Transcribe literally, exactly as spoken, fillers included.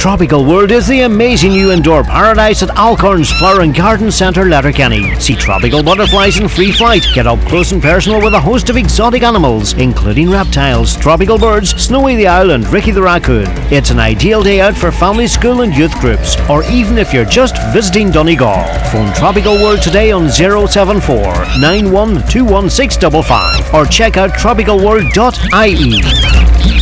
Tropical World is the amazing new indoor paradise at Alcorns Flower and Garden Centre, Letterkenny. See tropical butterflies in free flight, get up close and personal with a host of exotic animals, including reptiles, tropical birds, Snowy the Owl and Ricky the Raccoon. It's an ideal day out for family, school and youth groups, or even if you're just visiting Donegal. Phone Tropical World today on zero seven four, nine one two one six five five or check out tropical world dot I E.